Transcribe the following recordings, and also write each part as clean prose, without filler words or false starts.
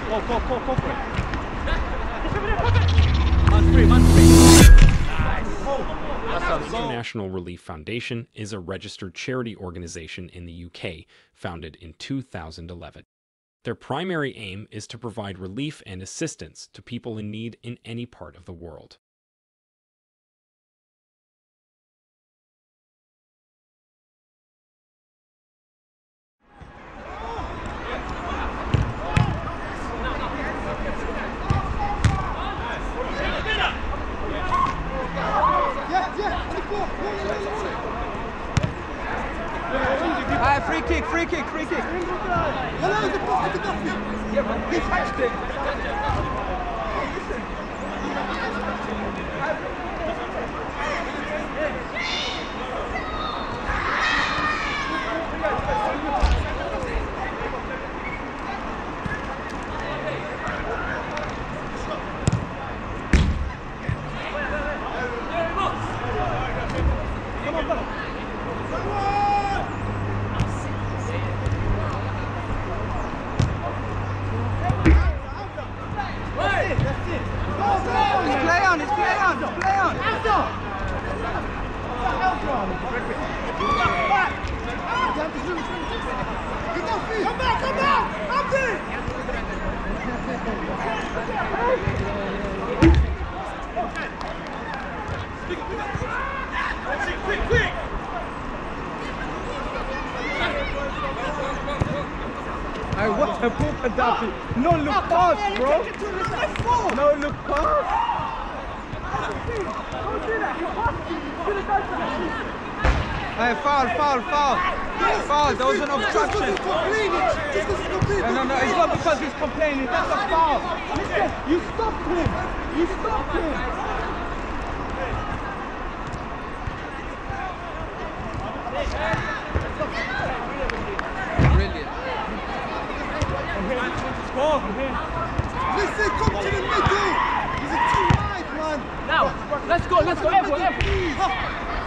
Go for it. Man's free. Nice. The International Relief Foundation is a registered charity organization in the UK, founded in 2011. Their primary aim is to provide relief and assistance to people in need in any part of the world. Free kick. Yeah, but he touched it. Hey, what a ball, Gaddafi! No look pass, bro! No look pass! Hey, foul! There was an obstruction! No, it's not because he's complaining, that's a foul! Listen, you stopped him! Listen, come to the middle! He's a too wide, man! Now, let's go, everyone!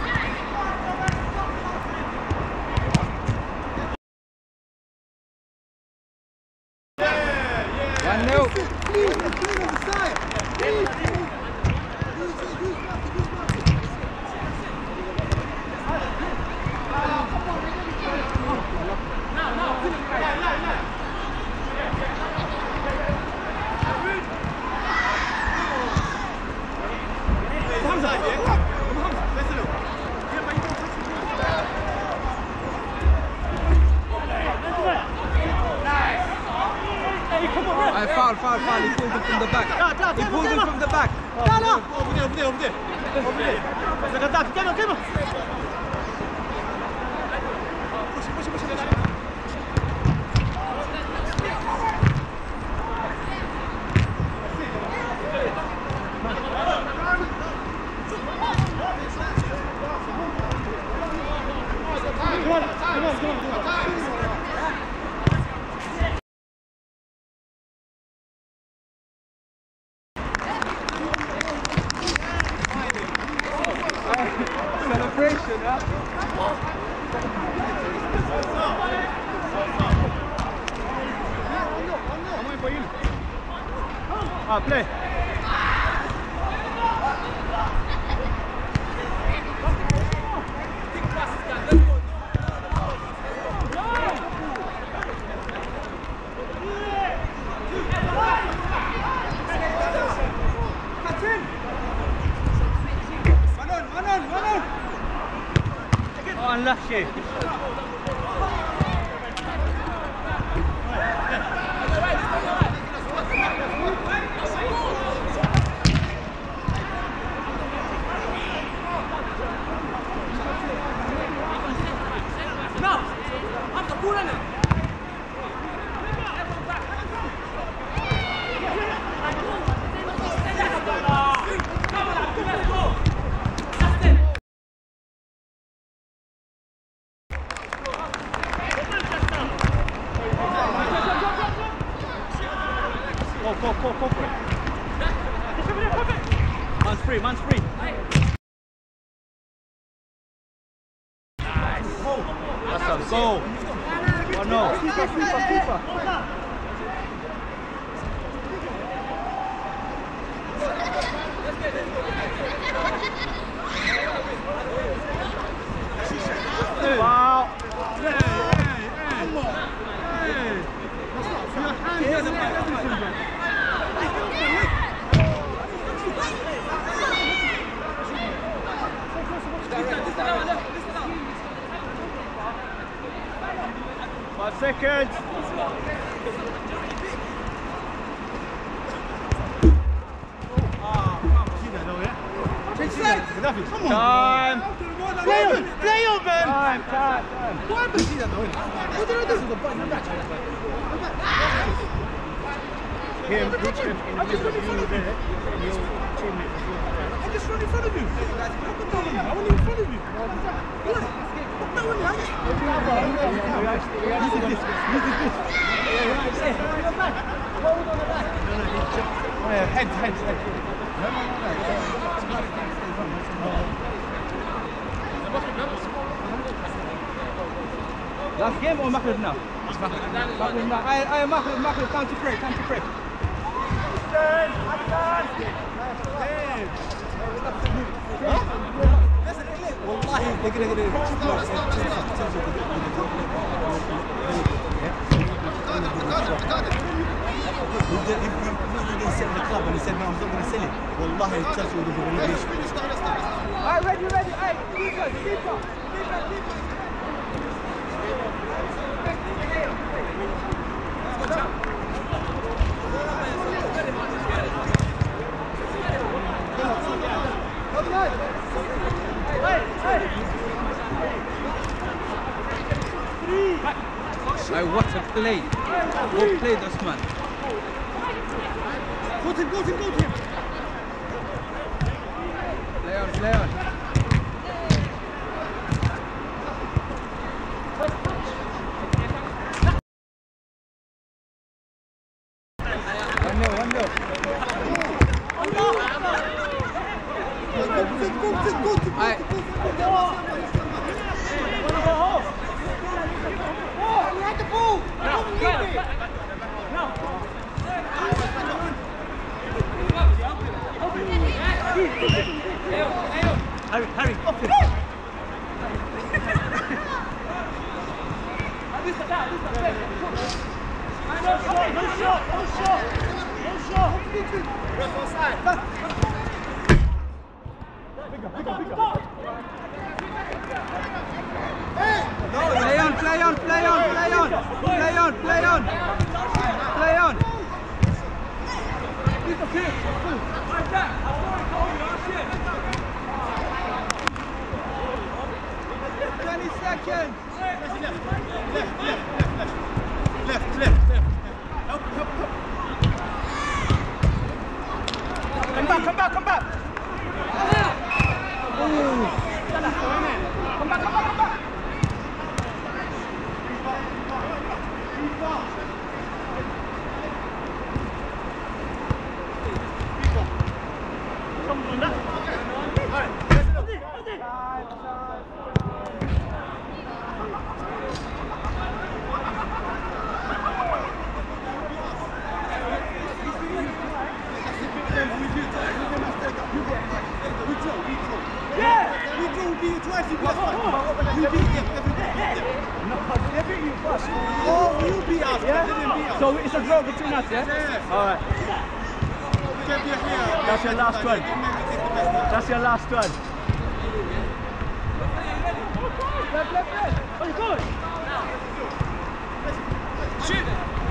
Foul. He pulled him from the back. Over there. Come on. Celebration, huh? Play. Unlucky. Go for it. Man's free. Nice. That's a goal. 1-0. Keeper. seconds. Come on. Time. Play on, man. Time. What happened? What did I do? Him, which in the middle of you there, and your teammate. I just run in front of you. I went in front of you. Head. Last game or Maghrib now? Maghrib now. I Maghrib. Time to pray. والله he said no, I'm not going to sell it. والله Chelsea would have relegation. Alright, ready. Hey, keep up. Hey, what a play! What play this man? Go to him! Play on. One nil. Harry, off it! No shot! Ref offside! Play on! He's okay! Right back! I saw it going, last year! 20 seconds! Left. Help. Come back! Come back! So it's a draw between us, yeah? Alright. That's your last one. Oh, you're good. Shoot!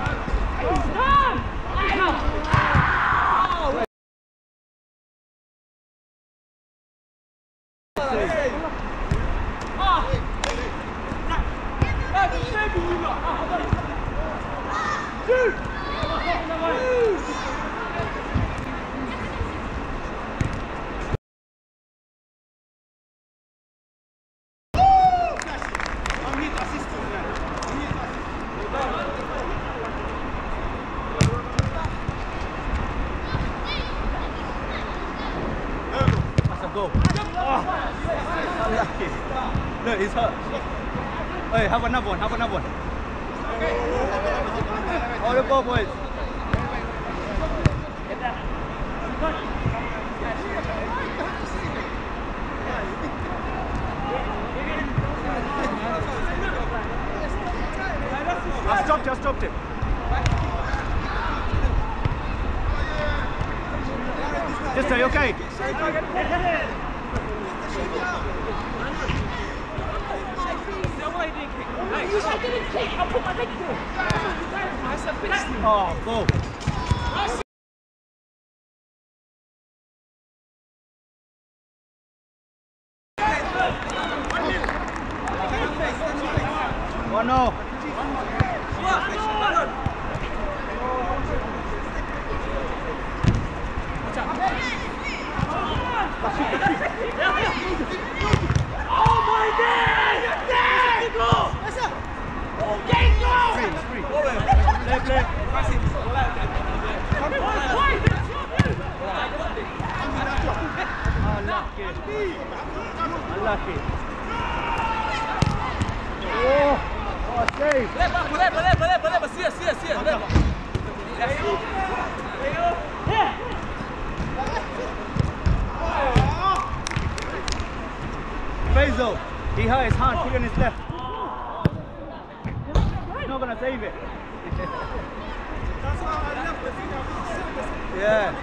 Go. Unlucky. Look, he's hurt. Hey, have another one. All the ball, boys. I stopped it. Just say, okay. I didn't kick. I put my leg through. That's a bit. Oh, go. One no. Oh my God! Unlucky. Oh, save. Leva, sia. Leva. Faisal, he hurt his hand, put it on his left. He's not gonna save it. Yeah.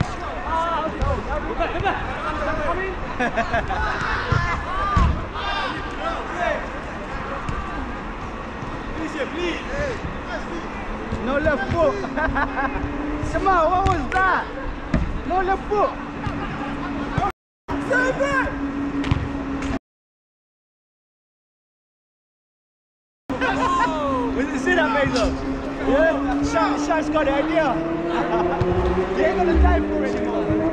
No left foot. Shema, what was that? No left foot. Save it! You see that, Faisal? Yeah? Shaq's got the idea. He ain't got the time for it anymore.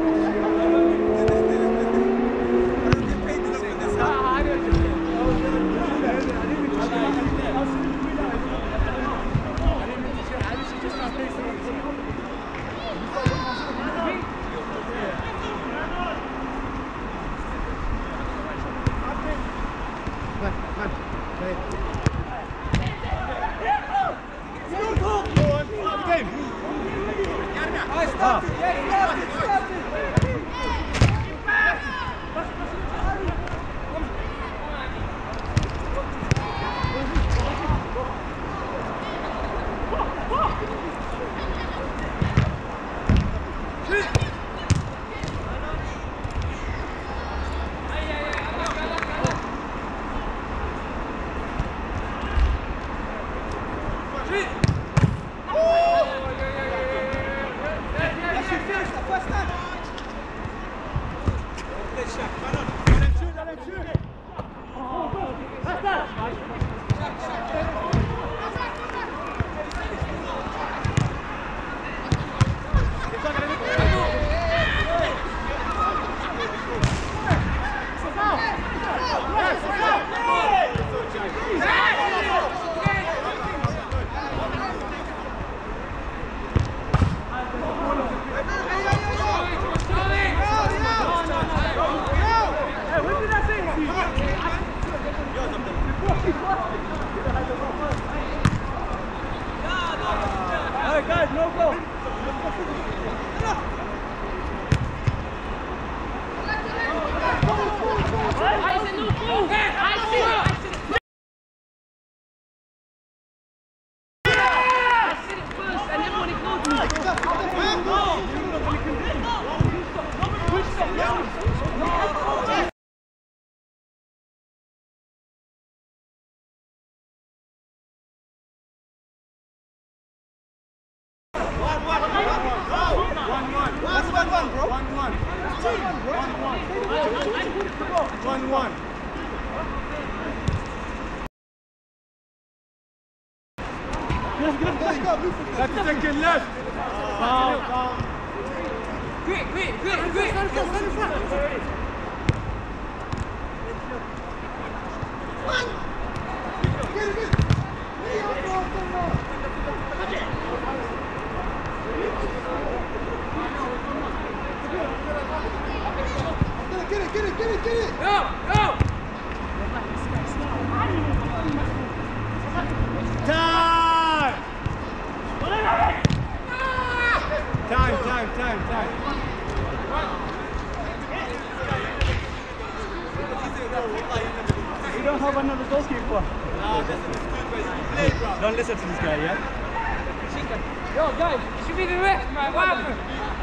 Alright guys, no goal. That's the second left. Quick. Get it. Go. Time. We don't have another goalkeeper. Don't listen to this guy, yeah? Yo, guys, you should be the ref, man. What happened?